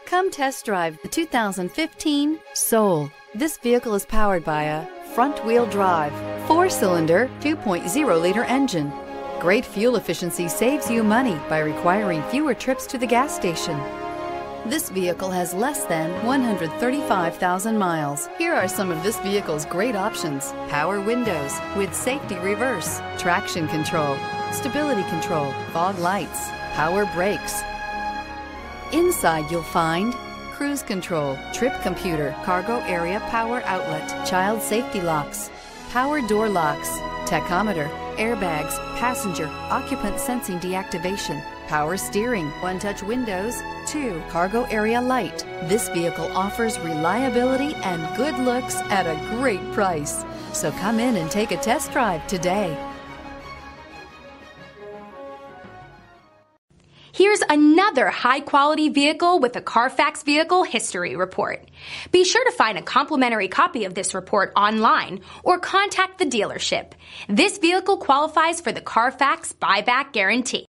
Come test drive the 2015 Soul. This vehicle is powered by a front-wheel drive, 4-cylinder, 2.0-liter engine. Great fuel efficiency saves you money by requiring fewer trips to the gas station. This vehicle has less than 135,000 miles. Here are some of this vehicle's great options: power windows with safety reverse, traction control, stability control, fog lights, power brakes. Inside you'll find cruise control, trip computer, cargo area power outlet, child safety locks, power door locks, tachometer, airbags, passenger, occupant sensing deactivation, power steering, one-touch windows, 2 cargo area light. This vehicle offers reliability and good looks at a great price. So come in and take a test drive today. Here's another high-quality vehicle with a Carfax Vehicle History Report. Be sure to find a complimentary copy of this report online or contact the dealership. This vehicle qualifies for the Carfax Buyback Guarantee.